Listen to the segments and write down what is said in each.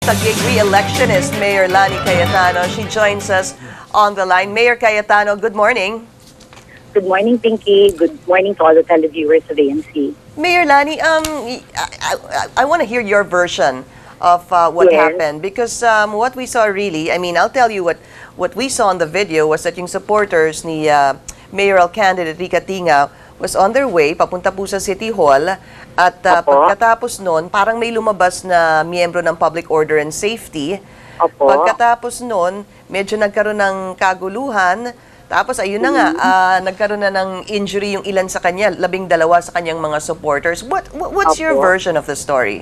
Taguig re-electionist, Mayor Lani Cayetano. She joins us on the line. Mayor Cayetano, good morning. Good morning, Pinky. Good morning to all the televiewers of ANC. Mayor Lani, I want to hear your version of what happened, because what we saw really, I mean, I'll tell you what we saw on the video was that yung supporters ni mayoral candidate Rica Tinga was on their way papunta po sa City Hall, at pagkatapos noon parang may lumabas na miyembro ng Public Order and Safety. Pagkatapos noon medyo nagkaroon ng kaguluhan, tapos ayun na nga, nagkaroon na ng injury yung ilan sa kanya, 12 sa kanyang mga supporters. What's your version of the story?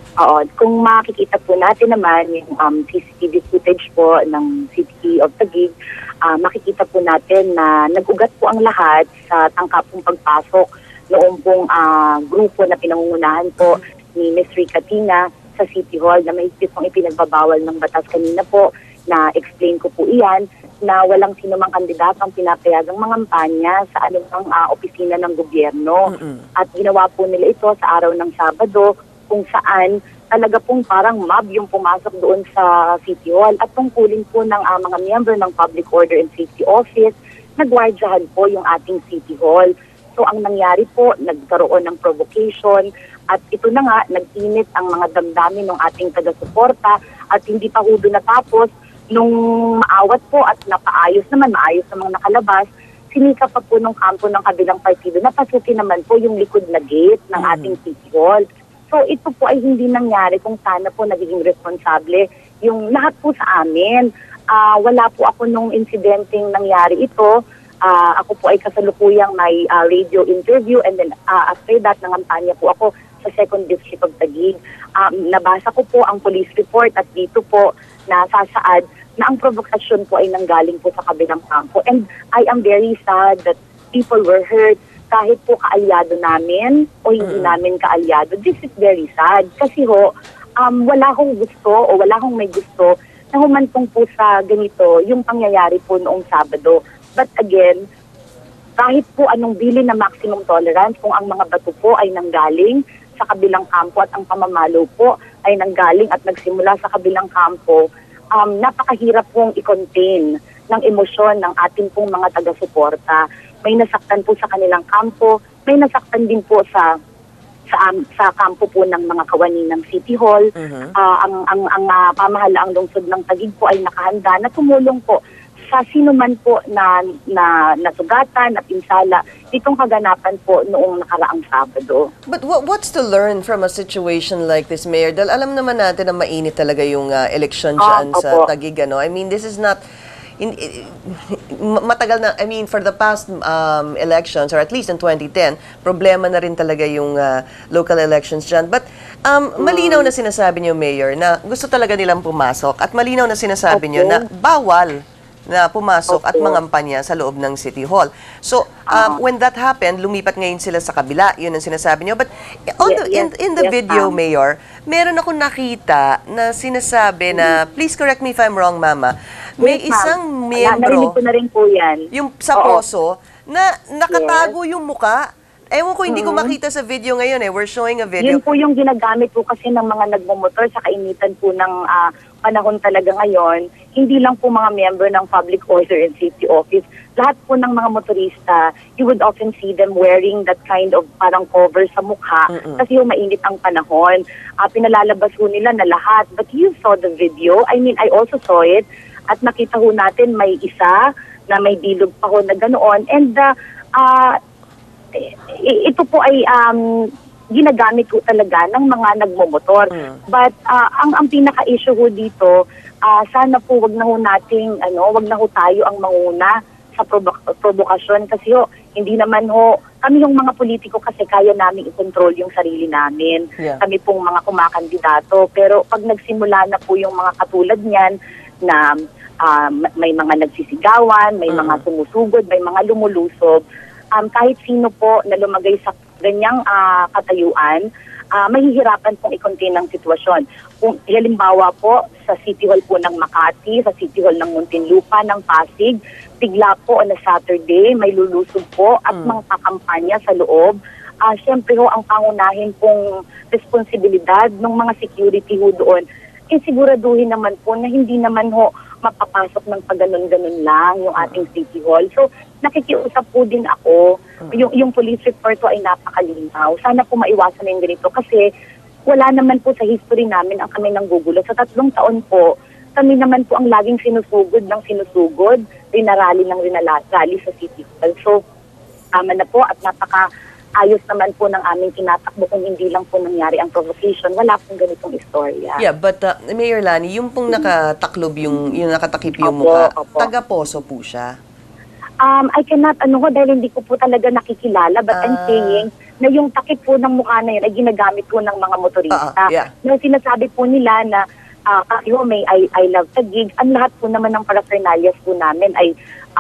Kung makikita po natin naman yung CCTV footage po ng City of Taguig, makikita po natin na nag-ugat po ang lahat sa tangkapong pagpasok noong pong grupo na pinangungunahan po ni Ms. Rica Tinga sa City Hall, na may pong ipinagbabawal ng batas kanina po, na explain ko po iyan, na walang sinumang kandidatong pinapayagang mangampanya sa anumang opisina ng gobyerno. At ginawa po nila ito sa araw ng Sabado, kung saan talaga pong parang mob yung pumasok doon sa City Hall, at tungkulin po ng mga miyembro ng Public Order and Safety Office, nagwardyahan po yung ating City Hall. So ang nangyari po, nagkaroon ng provocation, at ito na nga, nag-init ang mga damdamin ng ating taga-suporta, at hindi pa hudo natapos, nung maawat po at maayos namang nakalabas, sinika pa po nung kampo ng kabilang partido na pasukin naman po yung likod na gate ng ating City Hall. So ito po ay hindi nangyari kung sana po nagiging responsable yung lahat po sa amin. Wala po ako nung insidenteng nangyari ito. Ako po ay kasalukuyang may radio interview, and then after that, nangampanya po ako sa 2nd District of Taguig. Nabasa ko po ang police report, at dito po nasasaad na ang provokasyon po ay nanggaling po sa kabilang kampo. And I am very sad that people were hurt, kahit po kaalyado namin o hindi namin kaalyado. This is very sad kasi wala akong gusto o wala akong may gusto na humantong po sa ganito yung pangyayari po noong Sabado. But again, kahit po anong bili na maximum tolerance, kung ang mga bato po ay nanggaling sa kabilang kampo at ang pamamalo po ay nanggaling at nagsimula sa kabilang kampo, napakahirap pong i-contain ng emosyon ng ating pong mga taga-suporta. May nasaktan po sa kanilang kampo, may nasaktan din po sa kampo po ng mga kawani ng City Hall. Ang pamahalaang lungsod ng Taguig po ay nakahanda na tumulong po sa sino man po na nasugatan at pinsala itong kaganapan po noong nakaraang Sabado. But what's to learn from a situation like this, Mayor? Dahil alam naman natin na mainit talaga yung election dyan sa Taguig. I mean, this is not matagal na, I mean, for the past elections, or at least in 2010, problema na rin talaga yung local elections dyan. But malinaw na sinasabi niyo, Mayor, na gusto talaga nilang pumasok, at malinaw na sinasabi niyo na bawal na pumasok at mangampanya sa loob ng City Hall. So, when that happened, lumipat ngayon sila sa kabila. Yun ang sinasabi niyo. But in the video, Mayor, meron akong nakita na sinasabi na, please correct me if I'm wrong, Mama, may isang miyembro, narinig ko na rin po yan, yung sa poso, na nakatago yung muka. Ewan ko, hindi ko makita sa video ngayon We're showing a video. Yun po yung ginagamit po kasi ng mga nagmumotor sa kainitan po ng panahon talaga ngayon. Hindi lang po mga member ng Public Order and Safety Office. Lahat po ng mga motorista, you would often see them wearing that kind of parang cover sa mukha kasi yung mainit ang panahon. Pinalalabas po nila na lahat. But you saw the video. I mean, I also saw it. At nakita ho natin may isa na may bilog pa ho na ganoon. And ito po ay ginagamit ko talaga ng mga nagmomotor. But ang pinaka-issue ho dito, sana po wag na ho tayo ang manguna sa provokasyon, kasi hindi naman kami yung mga politiko kasi kaya namin i-control yung sarili namin. Kami pong mga kumakandidato. Pero pag nagsimula na po yung mga katulad niyan na may mga nagsisigawan, may mga sumusugod, may mga lumulusob, kahit sino po na lumagay sa ganyang katayuan, mahihirapan pong i-contain ang sitwasyon. Kung halimbawa po sa City Hall po ng Makati, sa City Hall ng Muntinlupa, ng Pasig, bigla po on a Saturday, may lulusob po at mga kakampanya sa loob. Siyempre ang pangunahin pong responsibilidad ng mga security doon siguraduhin naman po na hindi naman ho mapapasok ng pag-ganon-ganon lang yung ating City Hall. So, nakikiusap po din ako, yung police report po ay napakalinaw. Sana po maiwasan na yung ganito kasi wala naman po sa history namin ang kami nanggugulo. Sa 3 taon po, kami naman po ang laging sinusugod, rinarally ng rinarally sa City Hall. So, tama na po at napaka-ayos naman po ng aming tinatakbo kung hindi lang po nangyari ang provocation. Wala pong ganitong istorya. Yeah, but Mayor Lani, yung pong nakataklob, yung nakatakip yung Opo, mukha, opo. taga-Poso po siya. I cannot, dahil hindi ko po talaga nakikilala, but I'm saying na yung takip po ng mukha na yun ay ginagamit po ng mga motorista. Yeah. Na sinasabi po nila na kayo may I love Taguig, ang lahat po naman ng paraphernalias po namin ay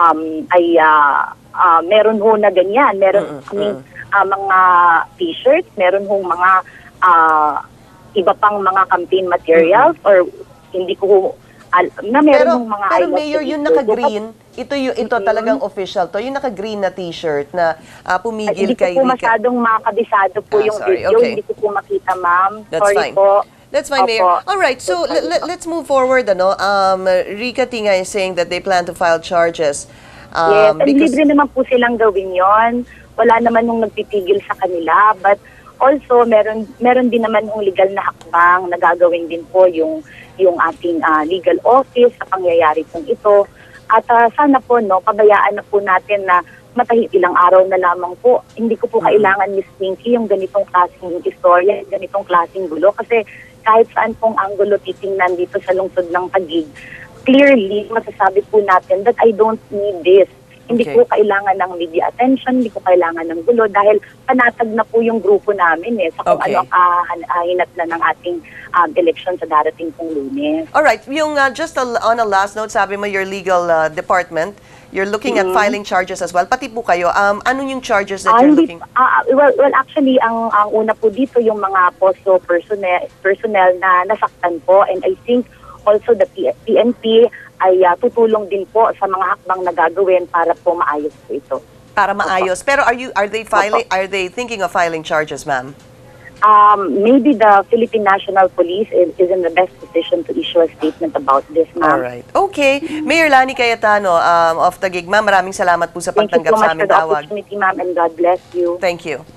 meron ho na ganyan. Meron kaming mga t-shirts, meron ho mga iba pang mga campaign materials or hindi ko ho na meron hong mga I pero love Mayor, Taguig yung po. naka-green, ito talagang official to. Yung naka-green na t-shirt na pumigil Hindi ko kay po masyadong makabisado po yung sorry, video. okay. Hindi ko po makita, ma'am. That's Sorry fine. po. That's fine, Mayor. Opo. All right, so let's move forward. Rika Tinga is saying that they plan to file charges. Yes, and Because libre naman po silang gawin yon. Wala naman nung nagpipigil sa kanila. But also, meron din naman yung legal na hakbang na gagawin din po yung ating legal office sa pangyayari pong ito. At sana po, pabayaan na po natin na ilang araw na lamang po. Hindi ko po kailangan, Miss Pinky, yung ganitong klaseng istorya, ganitong klaseng gulo. Kasi kahit saan pong anggulo titingnan dito sa lungsod ng Taguig, clearly, masasabi po natin that I don't need this. Hindi Okay. ko kailangan ng media attention, hindi ko kailangan ng gulo dahil panatag na po yung grupo namin sa kung Okay. ano ang hinatnan ng ating election sa darating pong Lunes. all right, yung just on a last note, sabi mo your legal department, you're looking at filing charges as well. Pati po kayo, ano yung charges that you're looking? Well, actually, ang una po dito yung mga POSO personnel na nasaktan po, and I think also the PNP ay tutulong din po sa mga hakbang na gagawin para po maayos po ito. Para maayos. Pero are they thinking of filing charges, ma'am? Maybe the Philippine National Police is in the best position to issue a statement about this, All ma'am. right. Okay. Mayor Lani Cayetano of Taguig, ma'am, maraming salamat po sa Thank you pagtanggap so sa much aming for the tawag. opportunity, ma'am, and God bless you. Thank you.